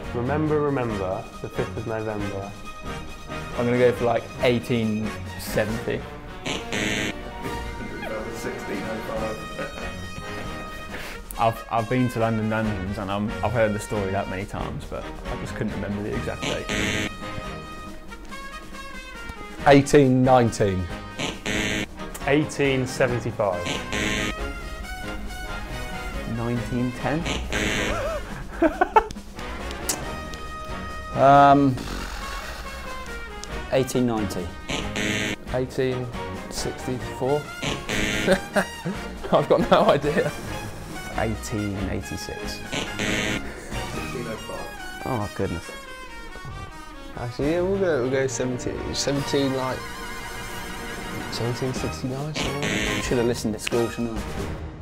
Remember, the 5th of November. I'm going to go for like 1870. 1605. I've been to London Dungeons and I've heard the story that many times, but I just couldn't remember the exact date. 1819. 1875. 1910? 1890. 1864. I've got no idea. 1886. 1605. Oh goodness. Actually, yeah, we'll go 17 like 1769 something. Should have listened at school, shouldn't I?